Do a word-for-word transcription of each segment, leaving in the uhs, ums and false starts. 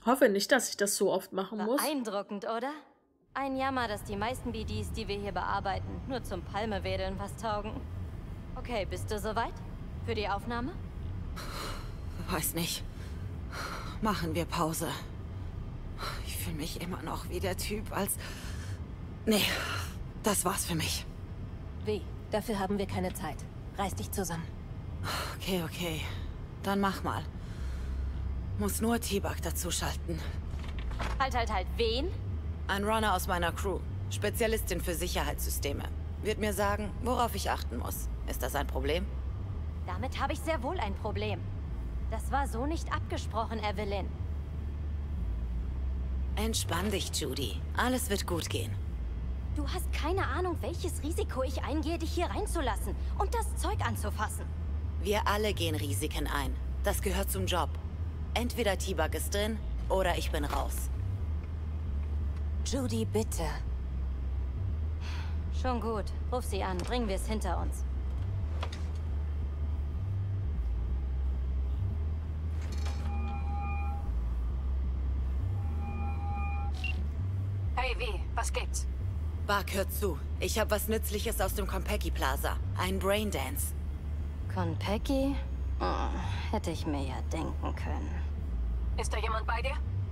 Hoffe nicht, dass ich das so oft machen muss. Beeindruckend, oder? Ein Jammer, dass die meisten B Ds, die wir hier bearbeiten, nur zum Palmewedeln was taugen. Okay, bist du soweit? Für die Aufnahme? Weiß nicht. Machen wir Pause. Ich fühle mich immer noch wie der Typ, als... Nee, das war's für mich. Wie? Dafür haben wir keine Zeit. Reiß dich zusammen. Okay, okay. Dann mach mal. Muss nur T-Bug dazuschalten. Halt, halt, halt. Wen? Ein Runner aus meiner Crew. Spezialistin für Sicherheitssysteme. Wird mir sagen, worauf ich achten muss. Ist das ein Problem? Damit habe ich sehr wohl ein Problem. Das war so nicht abgesprochen, Evelyn. Entspann dich, Judy. Alles wird gut gehen. Du hast keine Ahnung, welches Risiko ich eingehe, dich hier reinzulassen und das Zeug anzufassen. Wir alle gehen Risiken ein. Das gehört zum Job. Entweder T-Bug ist drin, oder ich bin raus. Judy, bitte. Schon gut. Ruf sie an. Bringen wir es hinter uns. Hey, wie? Was gibt's? Bug, hör zu. Ich habe was Nützliches aus dem Konpeki Plaza. Ein Braindance. Konpeki? Oh, hätte ich mir ja denken können. Ist da jemand bei dir?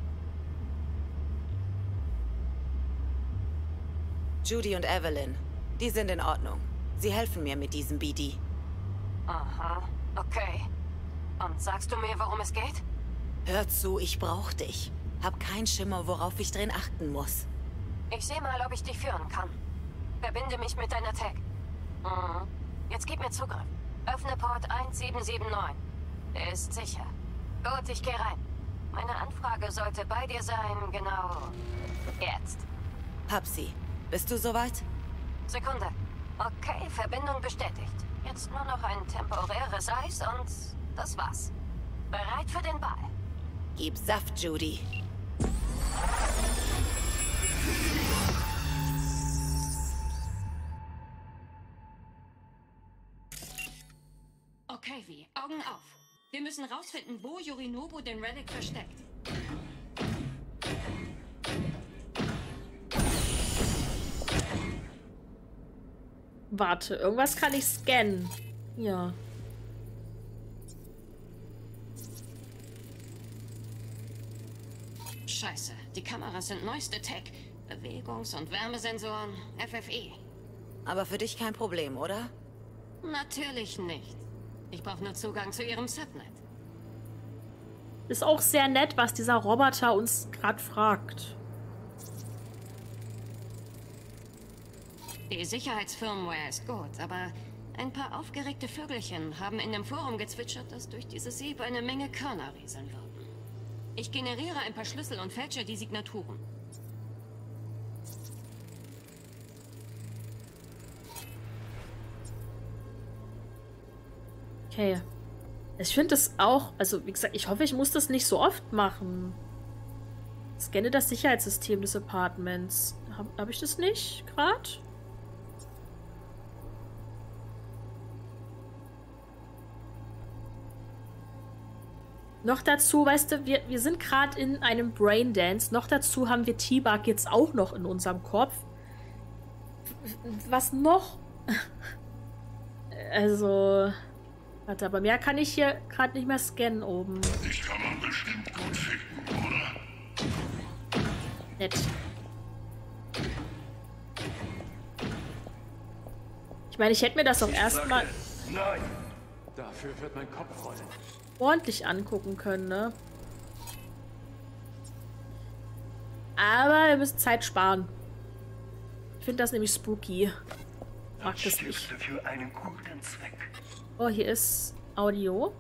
Judy und Evelyn. Die sind in Ordnung. Sie helfen mir mit diesem B D. Aha, okay. Und sagst du mir, worum es geht? Hör zu, ich brauch dich. Hab keinen Schimmer, worauf ich drin achten muss. Ich sehe mal, ob ich dich führen kann. Verbinde mich mit deiner Tag. Mhm. Jetzt gib mir Zugriff. Öffne Port eins sieben sieben neun. Der ist sicher. Gut, ich gehe rein. Meine Anfrage sollte bei dir sein, genau jetzt. Hab sie. Bist du soweit? Sekunde. Okay, Verbindung bestätigt. Jetzt nur noch ein temporäres Eis und das war's. Bereit für den Ball. Gib Saft, Judy. Okay, wie? Augen auf. Wir müssen rausfinden, wo Yorinobu den Relic versteckt. Warte, irgendwas kann ich scannen. Ja. Scheiße, die Kameras sind neueste Tech. Bewegungs- und Wärmesensoren, F F E. Aber für dich kein Problem, oder? Natürlich nicht. Ich brauche nur Zugang zu ihrem Subnet. Ist auch sehr nett, was dieser Roboter uns gerade fragt. Die Sicherheitsfirmware ist gut, aber ein paar aufgeregte Vögelchen haben in dem Forum gezwitschert, dass durch dieses Sieb eine Menge Körner rieseln würden. Ich generiere ein paar Schlüssel und fälsche die Signaturen. Okay. Ich finde es auch, also wie gesagt, ich hoffe, ich muss das nicht so oft machen. Scanne das Sicherheitssystem des Apartments. Habe hab ich das nicht gerade? Noch dazu, weißt du, wir, wir sind gerade in einem Braindance. Noch dazu haben wir T-Bug jetzt auch noch in unserem Kopf. Was noch? Also... Warte, aber mehr kann ich hier gerade nicht mehr scannen oben. Ich kann man bestimmt gut ficken, oder? Nett. Ich meine, ich hätte mir das auch erstmal Nein! Dafür wird mein Kopf rollen. ordentlich angucken können, ne? Aber wir müssen Zeit sparen. Ich finde das nämlich spooky. Mag das nicht. Für einen guten Zweck. Oh, hier ist Audio.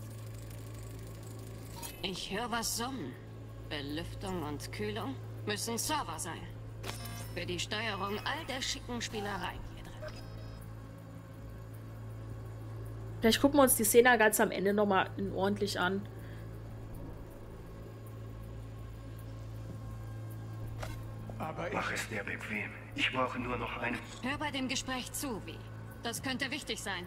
Ich höre was summen. Belüftung und Kühlung müssen Server sein. Für die Steuerung all der schicken Spielereien hier drin. Vielleicht gucken wir uns die Szene ganz am Ende nochmal ordentlich an. Aber ich... Mach es dir bequem. Ich brauche nur noch einen... Hör bei dem Gespräch zu, wie. Das könnte wichtig sein.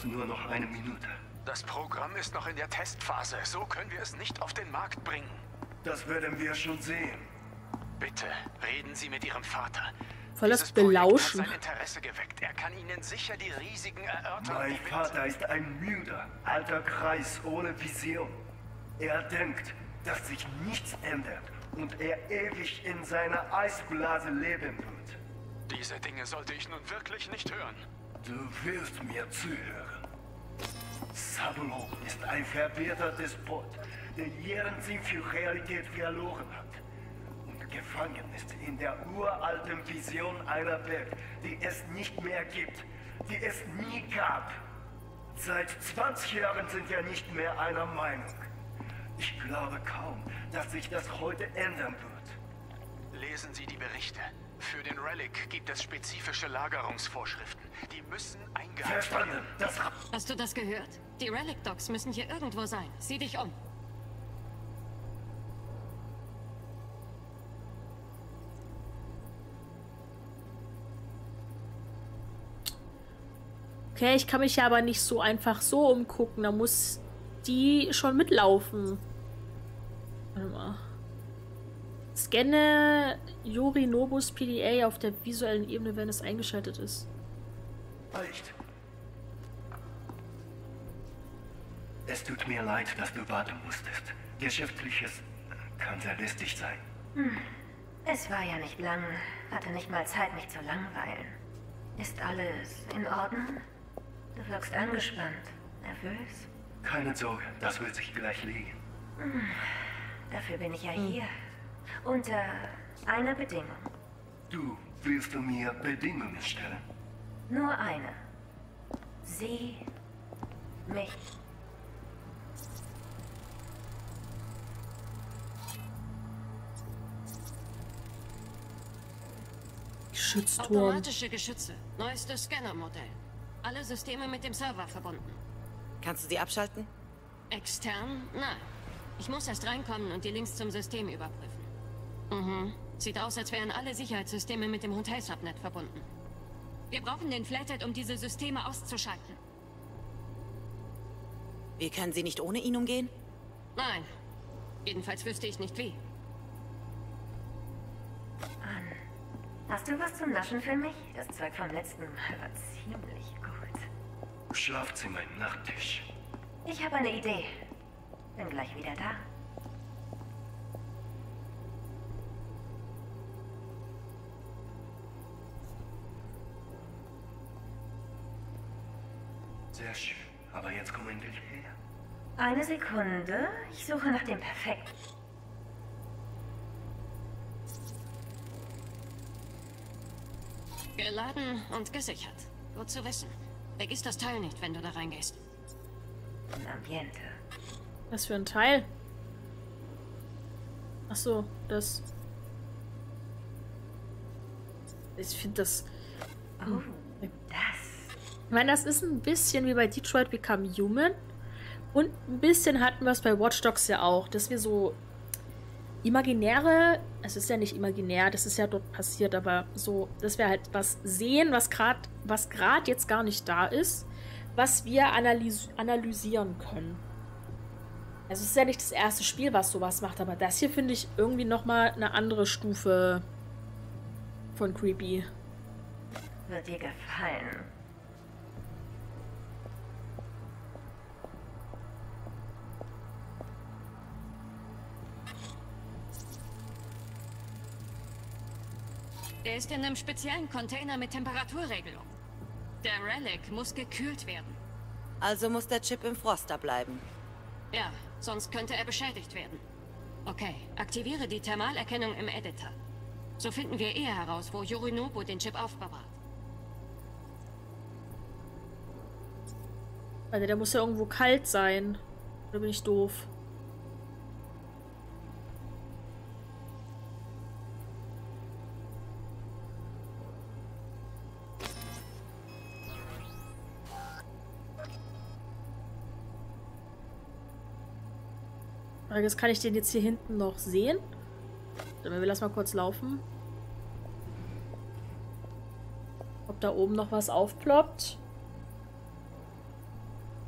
brauche nur noch eine Minute. Das Programm ist noch in der Testphase. So können wir es nicht auf den Markt bringen. Das werden wir schon sehen. Bitte, reden Sie mit Ihrem Vater. Voll das Dieses Projekt Belauschen. hat sein Interesse geweckt. Er kann Ihnen sicher die Risiken erörtern. Mein die mit- Vater ist ein müder, alter Kreis ohne Vision. Er denkt, dass sich nichts ändert und er ewig in seiner Eisblase leben wird. Diese Dinge sollte ich nun wirklich nicht hören. Du willst mir zuhören. Saburo ist ein verwirrter Despot, der ihren Sinn für Realität verloren hat. Und gefangen ist in der uralten Vision einer Welt, die es nicht mehr gibt, die es nie gab. Seit zwanzig Jahren sind wir nicht mehr einer Meinung. Ich glaube kaum, dass sich das heute ändern wird. Lesen Sie die Berichte. Für den Relic gibt es spezifische Lagerungsvorschriften. Die müssen eingehalten Verstanden. werden. Das Hast du das gehört? Die Relic-Docs müssen hier irgendwo sein. Sieh dich um. Okay, ich kann mich ja aber nicht so einfach so umgucken. Da muss die schon mitlaufen. Warte mal. Scanne Yorinobus P D A auf der visuellen Ebene, wenn es eingeschaltet ist. reicht. Es tut mir leid, dass du warten musstest. Geschäftliches kann sehr listig sein. Es war ja nicht lang. Hatte nicht mal Zeit, mich zu langweilen. Ist alles in Ordnung? Du wirkst angespannt, nervös. Keine Sorge, das wird sich gleich legen. Dafür bin ich ja hier. Unter einer Bedingung. Du willst du mir Bedingungen stellen? Nur eine. Sieh mich. Geschützturm. Automatische Geschütze. Neuestes Scannermodell. Alle Systeme mit dem Server verbunden. Kannst du sie abschalten? Extern? Nein. Ich muss erst reinkommen und die Links zum System überprüfen. Mhm. Sieht aus, als wären alle Sicherheitssysteme mit dem Hotel-Subnet verbunden. Wir brauchen den Flathead, um diese Systeme auszuschalten. Wir können sie nicht ohne ihn umgehen? Nein. Jedenfalls wüsste ich nicht wie. An. Hast du was zum Naschen für mich? Das Zeug vom letzten Mal war ziemlich gut. Schlafzimmer im Nachttisch. Ich habe eine Idee. Bin gleich wieder da. Sehr schön. Aber jetzt komm endlich her. Eine Sekunde. Ich suche nach dem perfekten. Geladen und gesichert. Gut zu wissen. Vergiss das Teil nicht, wenn du da reingehst. Ambiente. Was für ein Teil? Ach so, das. Ich finde das. Oh, das. Ich meine, das ist ein bisschen wie bei Detroit Become Human. Und ein bisschen hatten wir es bei Watch Dogs ja auch, dass wir so imaginäre, es ist ja nicht imaginär, das ist ja dort passiert, aber so, dass wir halt was sehen, was gerade was gerade jetzt gar nicht da ist, was wir analys analysieren können. Also es ist ja nicht das erste Spiel, was sowas macht, aber das hier finde ich irgendwie nochmal eine andere Stufe von creepy. Wird dir gefallen. Der ist in einem speziellen Container mit Temperaturregelung. Der Relic muss gekühlt werden. Also muss der Chip im Froster bleiben. Ja, sonst könnte er beschädigt werden. Okay, aktiviere die Thermalerkennung im Editor. So finden wir eher heraus, wo Yorinobu den Chip aufbewahrt. Also der muss ja irgendwo kalt sein. Oder bin ich doof? Jetzt kann ich den jetzt hier hinten noch sehen. Dann wir lassen mal kurz laufen. Ob da oben noch was aufploppt.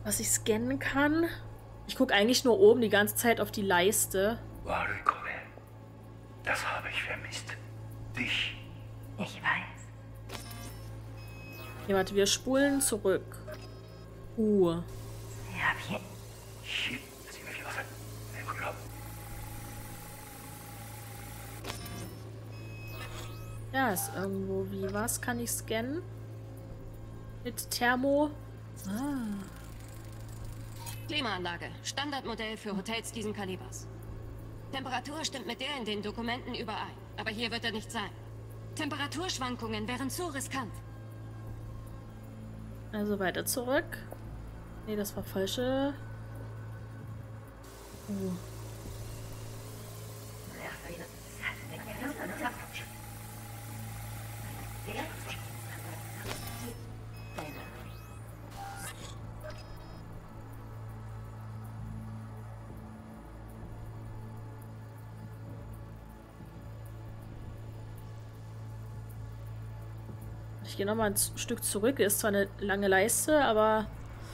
Was ich scannen kann? Ich gucke eigentlich nur oben die ganze Zeit auf die Leiste. Warikome, das habe ich vermisst. Dich. Ich weiß. Okay, warte, wir spulen zurück. Uh. Ja, hier. Shit, sie mich los. Ja, ist irgendwo wie. Was kann ich scannen? Mit Thermo. Ah. Klimaanlage. Standardmodell für Hotels diesen Kalibers. Temperatur stimmt mit der in den Dokumenten überein. Aber hier wird er nicht sein. Temperaturschwankungen wären zu riskant. Also weiter zurück. Nee, das war falsche. Uh. Ich gehe nochmal ein Stück zurück. Ist zwar eine lange Leiste, aber...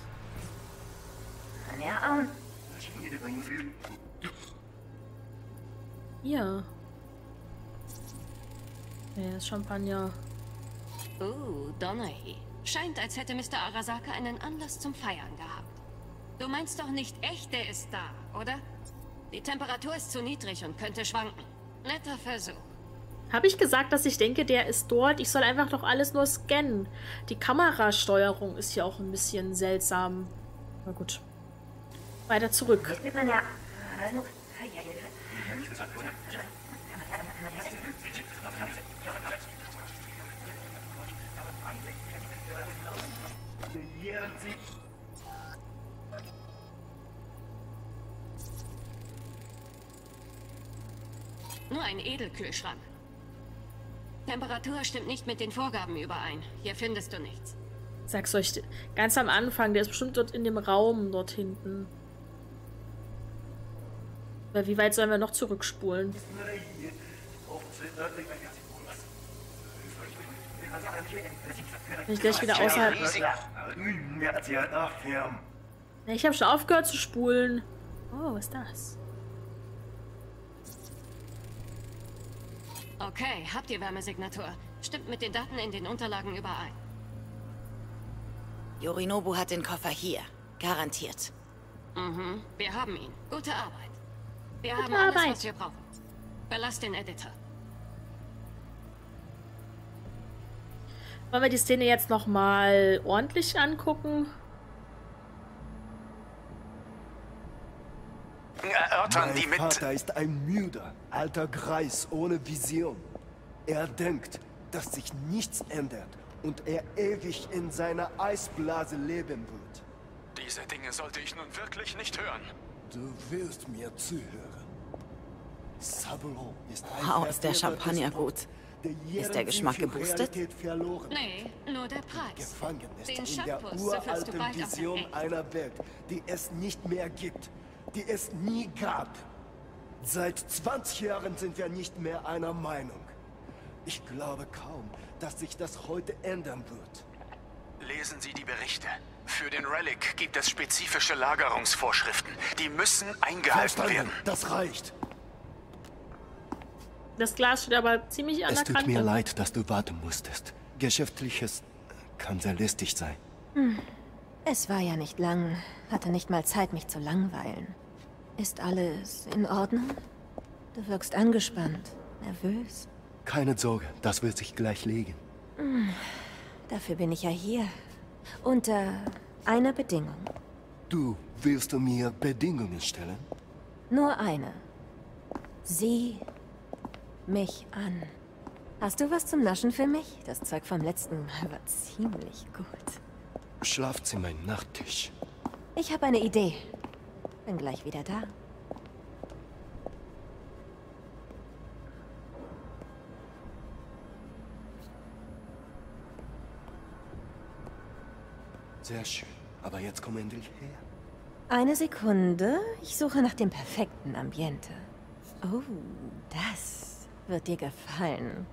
Ja, Hier. Nee, das Champagner. Oh, Donaghy. Scheint, als hätte Mister Arasaka einen Anlass zum Feiern gehabt. Du meinst doch nicht echt, der ist da, oder? Die Temperatur ist zu niedrig und könnte schwanken. Netter Versuch. Habe ich gesagt, dass ich denke, der ist dort? Ich soll einfach doch alles nur scannen. Die Kamerasteuerung ist hier auch ein bisschen seltsam. Na gut. Weiter zurück. Nur ein Edelkühlschrank. Temperatur stimmt nicht mit den Vorgaben überein. Hier findest du nichts. Sag's euch, ganz am Anfang, der ist bestimmt dort in dem Raum, dort hinten. Weil wie weit sollen wir noch zurückspulen? Bin ich gleich wieder außerhalb... Ich habe schon aufgehört zu spulen. Oh, was ist das? Okay, habt ihr Wärmesignatur? Stimmt mit den Daten in den Unterlagen überein. Yorinobu hat den Koffer hier. Garantiert. Mhm, wir haben ihn. Gute Arbeit. Wir Gute haben alles, Arbeit. was wir brauchen. Verlass den Editor. Wollen wir die Szene jetzt nochmal ordentlich angucken? Erörtern die Mein mit... Vater ist ein müder, alter Greis ohne Vision. Er denkt, dass sich nichts ändert und er ewig in seiner Eisblase leben wird. Diese Dinge sollte ich nun wirklich nicht hören. Du wirst mir zuhören. Saburo ist ein Wow, ist der Verräter Champagner des gut. Pots, der Ist der jeden Geschmack Sinn für geboostet? Realität verloren. Nee, nur der Preis. Gefangen ist Den in der Schattpuls so füllst du uralten bald auf Vision dein Eck. einer Welt, die es nicht mehr gibt, die es nie gab. Seit zwanzig Jahren sind wir nicht mehr einer Meinung. Ich glaube kaum, dass sich das heute ändern wird. Lesen Sie die Berichte. Für den Relic gibt es spezifische Lagerungsvorschriften. Die müssen eingehalten Verstanden, werden. das reicht. Das Glas steht aber ziemlich an Es der tut mir Kante. leid, dass du warten musstest. Geschäftliches kann sehr listig sein. Es war ja nicht lang. Hatte nicht mal Zeit, mich zu langweilen. Ist alles in Ordnung? Du wirkst angespannt, nervös. Keine Sorge, das wird sich gleich legen. Dafür bin ich ja hier. Unter einer Bedingung. Du, willst du mir Bedingungen stellen? Nur eine. Sieh mich an. Hast du was zum Naschen für mich? Das Zeug vom letzten Mal war ziemlich gut. Schlafzimmer, Nachttisch. Ich habe eine Idee. Bin gleich wieder da. Sehr schön. Aber jetzt komm endlich her. Eine Sekunde. Ich suche nach dem perfekten Ambiente. Oh, das wird dir gefallen.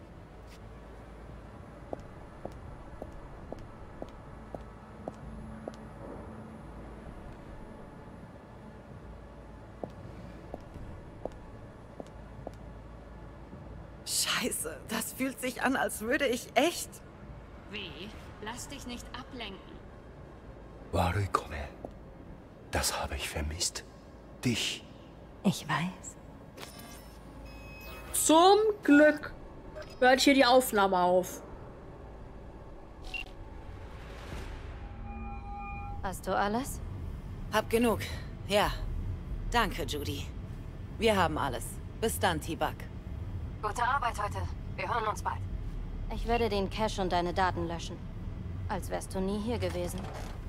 Scheiße, das fühlt sich an, als würde ich echt... Wie? Lass dich nicht ablenken. Warikome, das habe ich vermisst. Dich. Ich weiß. Zum Glück hört hier die Aufnahme auf. Hast du alles? Hab genug. Ja. Danke, Judy. Wir haben alles. Bis dann, T-Bug. Gute Arbeit heute. Wir hören uns bald. Ich werde den Cache und deine Daten löschen. Als wärst du nie hier gewesen.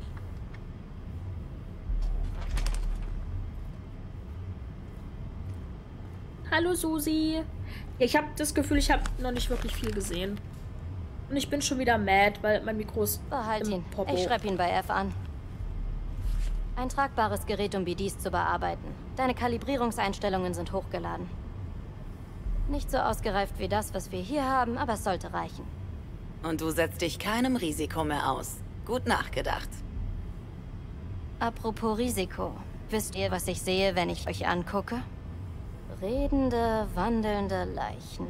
Hallo Susi. Ich habe das Gefühl, ich habe noch nicht wirklich viel gesehen. Und ich bin schon wieder mad, weil mein Mikro ist Behalt im ihn. Popo. Ich schreibe ihn bei F an. Ein tragbares Gerät, um B Ds zu bearbeiten. Deine Kalibrierungseinstellungen sind hochgeladen. Nicht so ausgereift wie das, was wir hier haben, aber es sollte reichen. Und du setzt dich keinem Risiko mehr aus. Gut nachgedacht. Apropos Risiko. Wisst ihr, was ich sehe, wenn ich euch angucke? Redende, wandelnde Leichen.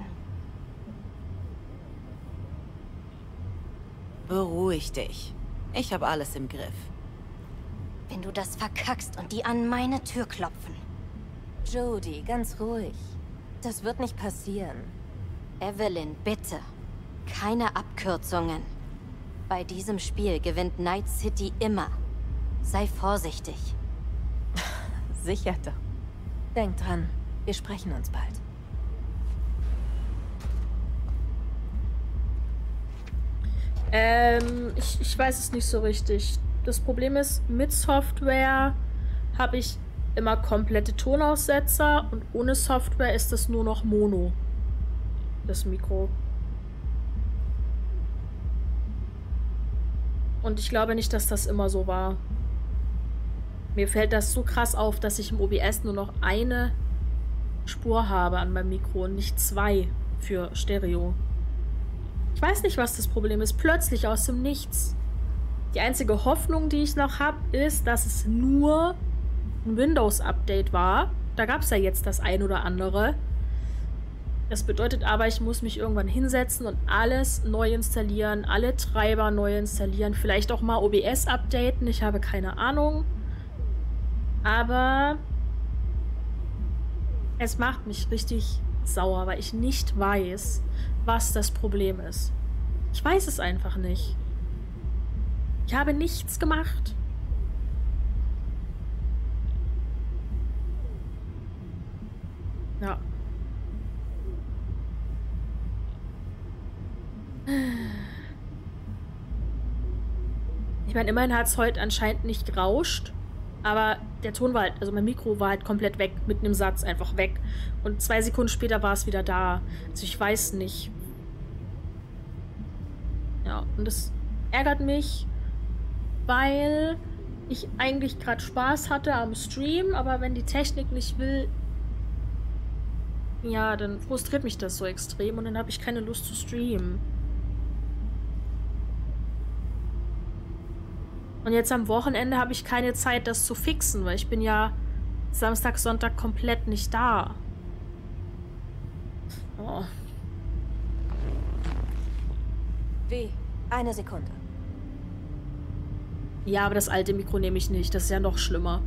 Beruhig dich. Ich habe alles im Griff. Wenn du das verkackst und die an meine Tür klopfen. Jodie, ganz ruhig. Das wird nicht passieren. Evelyn, bitte. Keine Abkürzungen. Bei diesem Spiel gewinnt Night City immer. Sei vorsichtig. Sicher doch. Denk dran, wir sprechen uns bald. Ähm, ich, ich weiß es nicht so richtig. Das Problem ist, mit Software habe ich immer komplette Tonaussetzer und ohne Software ist das nur noch Mono. Das Mikro. Und ich glaube nicht, dass das immer so war. Mir fällt das so krass auf, dass ich im O B S nur noch eine Spur habe an meinem Mikro und nicht zwei für Stereo. Ich weiß nicht, was das Problem ist. Plötzlich aus dem Nichts. Die einzige Hoffnung, die ich noch habe, ist, dass es nur ein Windows-Update war. Da gab es ja jetzt das ein oder andere. Das bedeutet aber, ich muss mich irgendwann hinsetzen und alles neu installieren, alle Treiber neu installieren, vielleicht auch mal O B S updaten, ich habe keine Ahnung. Aber es macht mich richtig sauer, weil ich nicht weiß, was das Problem ist. Ich weiß es einfach nicht. Ich habe nichts gemacht. Ja. Ich meine, immerhin hat es heute anscheinend nicht gerauscht. Aber der Ton war halt, also mein Mikro war halt komplett weg, mitten im Satz einfach weg. Und zwei Sekunden später war es wieder da. Also ich weiß nicht. Ja, und das ärgert mich, weil ich eigentlich gerade Spaß hatte am Stream, aber wenn die Technik nicht will, ja, dann frustriert mich das so extrem und dann habe ich keine Lust zu streamen. Und jetzt am Wochenende habe ich keine Zeit, das zu fixen, weil ich bin ja Samstag, Sonntag komplett nicht da. Oh. Wie? Eine Sekunde. Ja, aber das alte Mikro nehme ich nicht. Das ist ja noch schlimmer.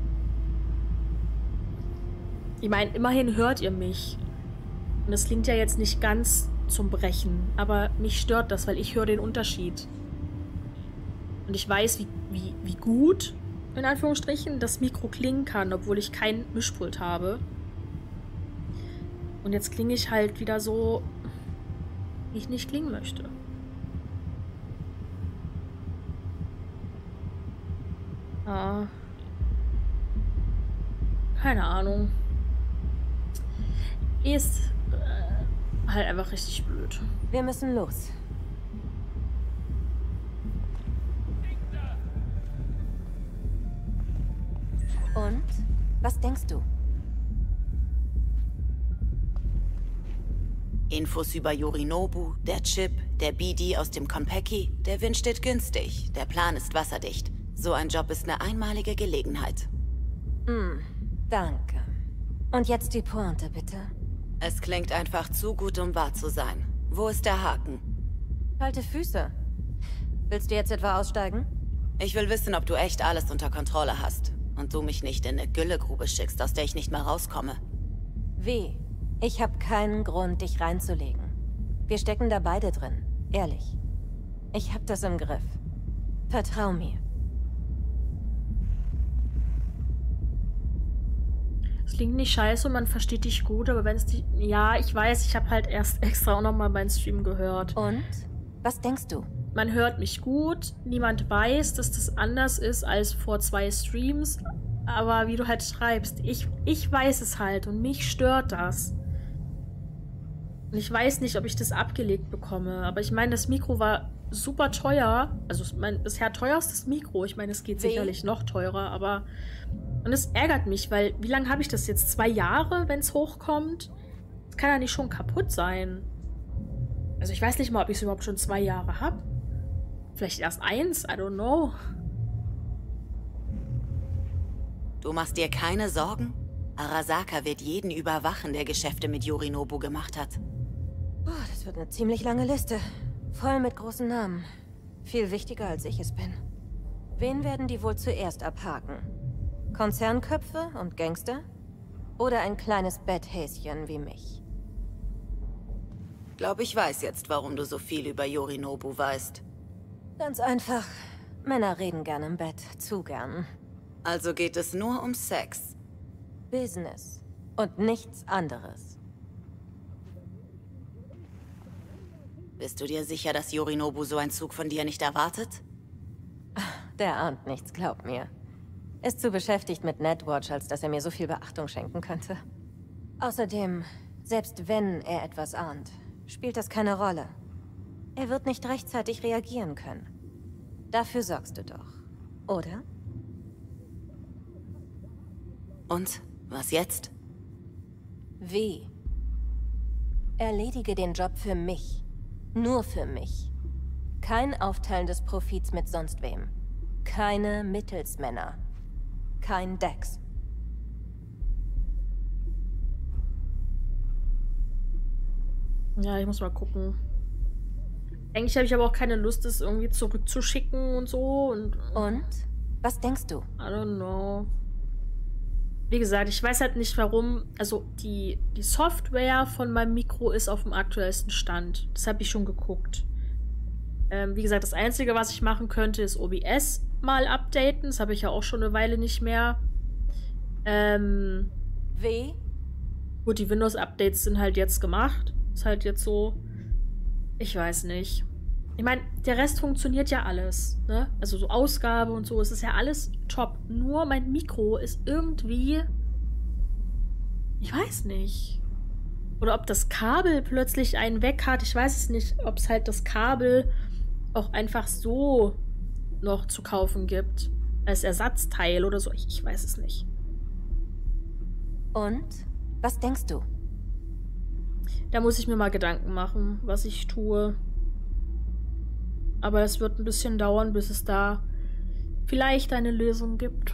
Ich meine, immerhin hört ihr mich. Und es klingt ja jetzt nicht ganz zum Brechen. Aber mich stört das, weil ich höre den Unterschied. Und ich weiß, wie, wie, wie gut, in Anführungsstrichen, das Mikro klingen kann, obwohl ich kein Mischpult habe. Und jetzt klinge ich halt wieder so, wie ich nicht klingen möchte. Ah. Keine Ahnung. Ist äh, halt einfach richtig blöd. Wir müssen los. Und? Was denkst du? Infos über Yorinobu, der Chip, der B D aus dem Konpeki. Der Wind steht günstig. Der Plan ist wasserdicht. So ein Job ist eine einmalige Gelegenheit. Hm, danke. Und jetzt die Pointe, bitte. Es klingt einfach zu gut, um wahr zu sein. Wo ist der Haken? Kalte Füße. Willst du jetzt etwa aussteigen? Ich will wissen, ob du echt alles unter Kontrolle hast. Und du mich nicht in eine Güllegrube schickst, aus der ich nicht mehr rauskomme. Wie? Ich habe keinen Grund, dich reinzulegen. Wir stecken da beide drin. Ehrlich. Ich hab das im Griff. Vertrau mir. Es klingt nicht scheiße und man versteht dich gut, aber wenn es dich... Ja, ich weiß, ich habe halt erst extra auch nochmal meinen Stream gehört. Und? Was denkst du? Man hört mich gut, niemand weiß, dass das anders ist als vor zwei Streams, aber wie du halt schreibst, ich, ich weiß es halt und mich stört das. Und ich weiß nicht, ob ich das abgelegt bekomme, aber ich meine, das Mikro war super teuer, also mein bisher teuerstes Mikro, ich meine, es geht sicherlich noch teurer, aber... Und es ärgert mich, weil wie lange habe ich das jetzt? Zwei Jahre, wenn es hochkommt? Das kann ja nicht schon kaputt sein. Also ich weiß nicht mal, ob ich es überhaupt schon zwei Jahre habe. Vielleicht erst eins, I don't know. Du machst dir keine Sorgen? Arasaka wird jeden überwachen, der Geschäfte mit Yorinobu gemacht hat. Oh, das wird eine ziemlich lange Liste. Voll mit großen Namen. Viel wichtiger, als ich es bin. Wen werden die wohl zuerst abhaken? Konzernköpfe und Gangster? Oder ein kleines Betthäschen wie mich? Glaub, ich weiß jetzt, warum du so viel über Yorinobu weißt. Ganz einfach. Männer reden gern im Bett. Zu gern. Also geht es nur um Sex. Business. Und nichts anderes. Bist du dir sicher, dass Yorinobu so einen Zug von dir nicht erwartet? Der ahnt nichts, glaub mir. Ist zu beschäftigt mit Netwatch, als dass er mir so viel Beachtung schenken könnte. Außerdem, selbst wenn er etwas ahnt, spielt das keine Rolle. Er wird nicht rechtzeitig reagieren können. Dafür sorgst du doch, oder? Und? Was jetzt? Wie? Erledige den Job für mich. Nur für mich. Kein Aufteilen des Profits mit sonst wem. Keine Mittelsmänner. Kein Dex. Ja, ich muss mal gucken. Eigentlich habe ich aber auch keine Lust, das irgendwie zurückzuschicken und so. Und, und? Was denkst du? I don't know. Wie gesagt, ich weiß halt nicht, warum. Also, die, die Software von meinem Mikro ist auf dem aktuellsten Stand. Das habe ich schon geguckt. Ähm, wie gesagt, das Einzige, was ich machen könnte, ist O B S mal updaten. Das habe ich ja auch schon eine Weile nicht mehr. Ähm. Wie? Gut, die Windows-Updates sind halt jetzt gemacht. Ist halt jetzt so. Ich weiß nicht. Ich meine, der Rest funktioniert ja alles, ne? Also so Ausgabe und so, es ist ja alles top. Nur mein Mikro ist irgendwie... Ich weiß nicht. Oder ob das Kabel plötzlich einen weg hat. Ich weiß es nicht, ob es halt das Kabel auch einfach so noch zu kaufen gibt. Als Ersatzteil oder so. Ich, ich weiß es nicht. Und? Was denkst du? Da muss ich mir mal Gedanken machen, was ich tue. Aber es wird ein bisschen dauern, bis es da vielleicht eine Lösung gibt.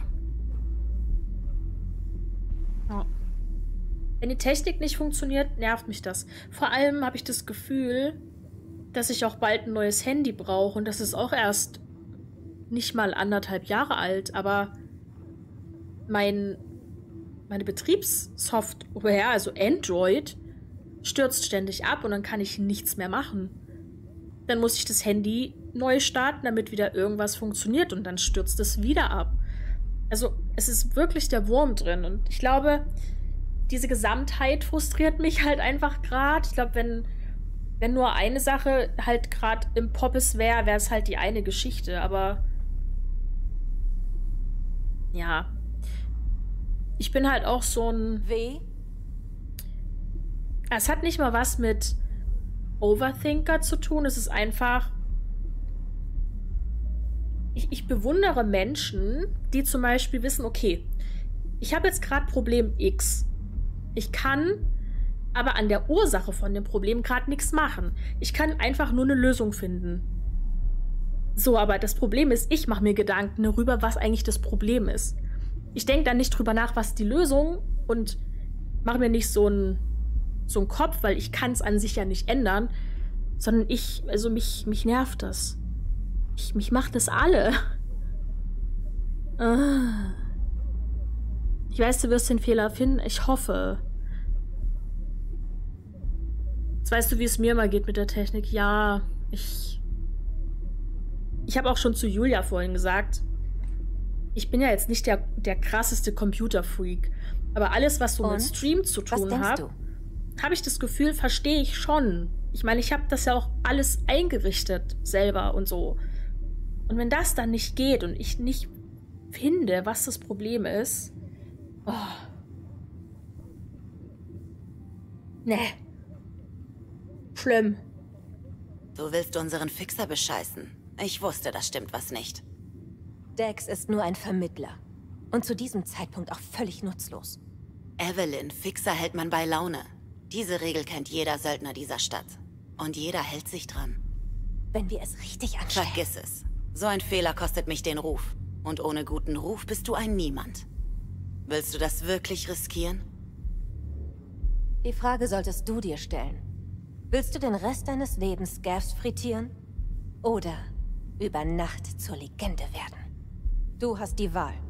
Ja. Wenn die Technik nicht funktioniert, nervt mich das. Vor allem habe ich das Gefühl, dass ich auch bald ein neues Handy brauche. Und das ist auch erst nicht mal anderthalb Jahre alt. Aber mein, meine Betriebssoftware, also Android, stürzt ständig ab und dann kann ich nichts mehr machen. Dann muss ich das Handy neu starten, damit wieder irgendwas funktioniert und dann stürzt es wieder ab. Also es ist wirklich der Wurm drin und ich glaube, diese Gesamtheit frustriert mich halt einfach gerade. Ich glaube, wenn, wenn nur eine Sache halt gerade im Poppes wäre, wäre es halt die eine Geschichte, aber ja. Ich bin halt auch so ein... Wie? Es hat nicht mal was mit Overthinker zu tun. Es ist einfach... Ich, ich bewundere Menschen, die zum Beispiel wissen, okay, ich habe jetzt gerade Problem X. Ich kann aber an der Ursache von dem Problem gerade nichts machen. Ich kann einfach nur eine Lösung finden. So, aber das Problem ist, ich mache mir Gedanken darüber, was eigentlich das Problem ist. Ich denke dann nicht drüber nach, was die Lösung und mache mir nicht so ein so einen Kopf, weil ich kann es an sich ja nicht ändern, sondern ich, also mich, mich nervt das. Ich, mich macht das alle. Ah. Ich weiß, du wirst den Fehler finden. Ich hoffe. Jetzt weißt du, wie es mir immer geht mit der Technik. Ja, ich... Ich habe auch schon zu Julia vorhin gesagt, ich bin ja jetzt nicht der, der krasseste Computerfreak. Aber alles, was so Und? mit Stream zu tun hat, habe ich das Gefühl, verstehe ich schon. Ich meine, ich habe das ja auch alles eingerichtet selber und so. Und wenn das dann nicht geht und ich nicht finde, was das Problem ist... Oh. Nee. Schlimm. Du willst unseren Fixer bescheißen. Ich wusste, das stimmt was nicht. Dex ist nur ein Vermittler. Und zu diesem Zeitpunkt auch völlig nutzlos. Evelyn, Fixer hält man bei Laune. Diese Regel kennt jeder Söldner dieser Stadt. Und jeder hält sich dran. Wenn wir es richtig anstellen. Vergiss es. So ein Fehler kostet mich den Ruf. Und ohne guten Ruf bist du ein Niemand. Willst du das wirklich riskieren? Die Frage solltest du dir stellen. Willst du den Rest deines Lebens Gavs frittieren? Oder über Nacht zur Legende werden? Du hast die Wahl.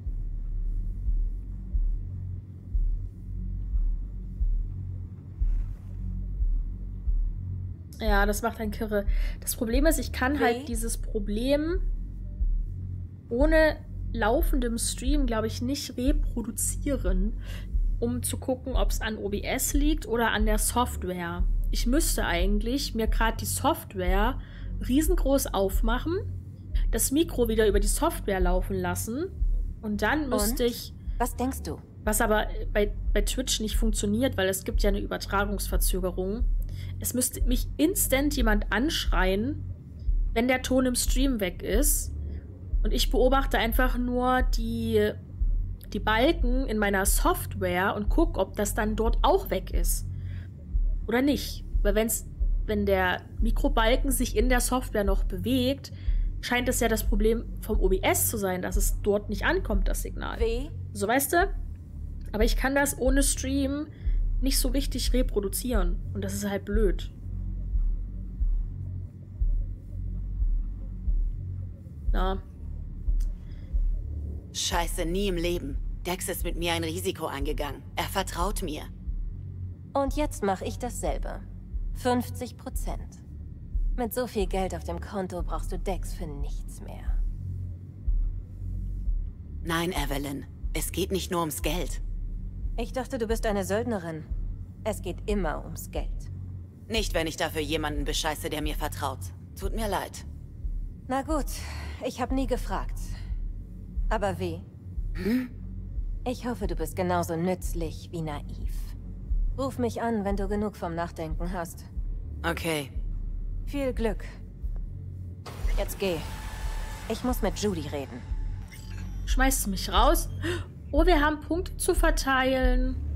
Ja, das macht einen kirre. Das Problem ist, ich kann Okay. halt dieses Problem ohne laufendem Stream, glaube ich, nicht reproduzieren, um zu gucken, ob es an O B S liegt oder an der Software. Ich müsste eigentlich mir gerade die Software riesengroß aufmachen, das Mikro wieder über die Software laufen lassen und dann müsste Und? ich... Was denkst du? Was aber bei, bei Twitch nicht funktioniert, weil es gibt ja eine Übertragungsverzögerung. Es müsste mich instant jemand anschreien, wenn der Ton im Stream weg ist. Und ich beobachte einfach nur die, die Balken in meiner Software und gucke, ob das dann dort auch weg ist. Oder nicht. Weil wenn's, wenn der Mikrobalken sich in der Software noch bewegt, scheint es ja das Problem vom O B S zu sein, dass es dort nicht ankommt, das Signal. Wie? So, weißt du? Aber ich kann das ohne Stream nicht so richtig reproduzieren. Und das ist halt blöd. Ja. Scheiße, nie im Leben. Dex ist mit mir ein Risiko eingegangen. Er vertraut mir. Und jetzt mache ich dasselbe. fünfzig Prozent. Mit so viel Geld auf dem Konto brauchst du Dex für nichts mehr. Nein, Evelyn. Es geht nicht nur ums Geld. Ich dachte, du bist eine Söldnerin. Es geht immer ums Geld. Nicht, wenn ich dafür jemanden bescheiße, der mir vertraut. Tut mir leid. Na gut, ich habe nie gefragt. Aber wie? Hm? Ich hoffe, du bist genauso nützlich wie naiv. Ruf mich an, wenn du genug vom Nachdenken hast. Okay. Viel Glück. Jetzt geh. Ich muss mit Judy reden. Schmeißt du mich raus? Oh, wir haben Punkte zu verteilen.